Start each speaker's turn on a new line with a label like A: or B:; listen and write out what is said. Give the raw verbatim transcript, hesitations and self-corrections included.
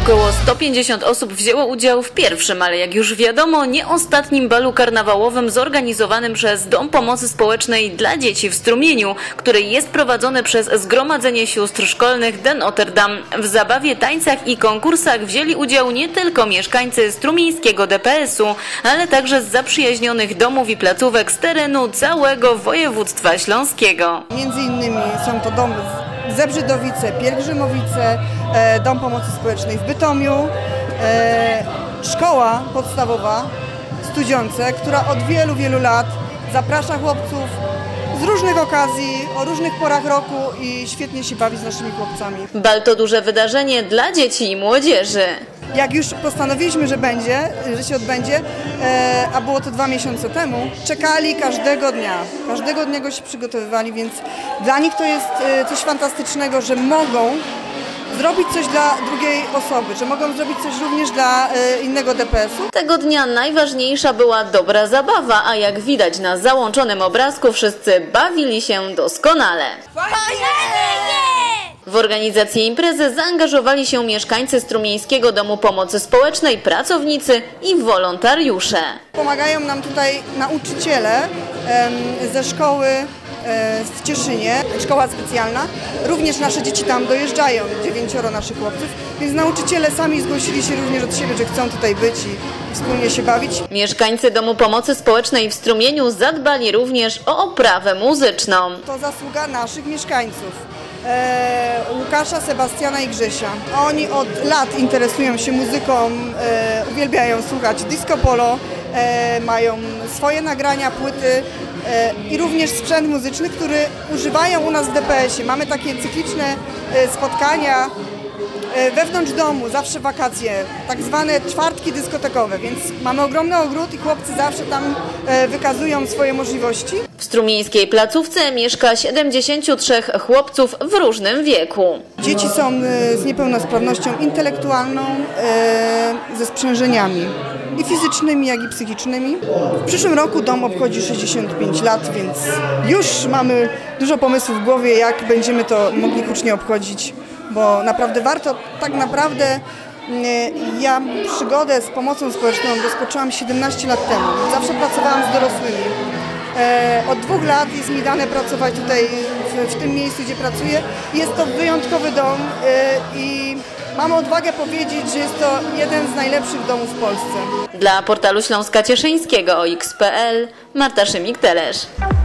A: Około sto pięćdziesiąt osób wzięło udział w pierwszym, ale jak już wiadomo, nie ostatnim balu karnawałowym zorganizowanym przez Dom Pomocy Społecznej dla Dzieci w Strumieniu, który jest prowadzony przez Zgromadzenie Sióstr Szkolnych de Notre Dame. W zabawie, tańcach i konkursach wzięli udział nie tylko mieszkańcy strumieńskiego D P S-u, ale także z zaprzyjaźnionych domów i placówek z terenu całego województwa śląskiego.
B: Między innymi są to domy Zebrzydowice, Pielgrzymowice, Dom Pomocy Społecznej w Bytomiu, szkoła podstawowa Studziące, która od wielu, wielu lat zaprasza chłopców z różnych okazji, o różnych porach roku i świetnie się bawi z naszymi chłopcami.
A: Bal to duże wydarzenie dla dzieci i młodzieży.
B: Jak już postanowiliśmy, że będzie, że się odbędzie, e, a było to dwa miesiące temu, czekali każdego dnia. Każdego dnia go się przygotowywali, więc dla nich to jest e, coś fantastycznego, że mogą zrobić coś dla drugiej osoby, że mogą zrobić coś również dla e, innego D P S-u.
A: Tego dnia najważniejsza była dobra zabawa, a jak widać na załączonym obrazku, wszyscy bawili się doskonale. W organizację imprezy zaangażowali się mieszkańcy Strumieńskiego Domu Pomocy Społecznej, pracownicy i wolontariusze.
B: Pomagają nam tutaj nauczyciele em, ze szkoły w Cieszynie, szkoła specjalna. Również nasze dzieci tam dojeżdżają, dziewięcioro naszych chłopców, więc nauczyciele sami zgłosili się również od siebie, że chcą tutaj być i wspólnie się bawić.
A: Mieszkańcy Domu Pomocy Społecznej w Strumieniu zadbali również o oprawę muzyczną.
B: To zasługa naszych mieszkańców. E, Łukasza, Sebastiana i Grzesia. Oni od lat interesują się muzyką, e, uwielbiają słuchać disco polo, e, mają swoje nagrania, płyty e, i również sprzęt muzyczny, który używają u nas w D P S-ie. Mamy takie cykliczne e, spotkania e, wewnątrz domu, zawsze wakacje, tak zwane czwartki dyskotekowe, więc mamy ogromny ogród i chłopcy zawsze tam e, wykazują swoje możliwości.
A: W strumieńskiej placówce mieszka siedemdziesięciu trzech chłopców w różnym wieku.
B: Dzieci są z niepełnosprawnością intelektualną, ze sprzężeniami i fizycznymi, jak i psychicznymi. W przyszłym roku dom obchodzi sześćdziesiąt pięć lat, więc już mamy dużo pomysłów w głowie, jak będziemy to mogli hucznie obchodzić, bo naprawdę warto, tak naprawdę ja przygodę z pomocą społeczną rozpoczęłam siedemnaście lat temu. Zawsze pracowałam z dorosłymi. Od dwóch lat jest mi dane pracować tutaj w, w tym miejscu, gdzie pracuję. Jest to wyjątkowy dom i mam odwagę powiedzieć, że jest to jeden z najlepszych domów w Polsce.
A: Dla portalu Śląska Cieszyńskiego o X kropka p l Marta Szymik-Telesz.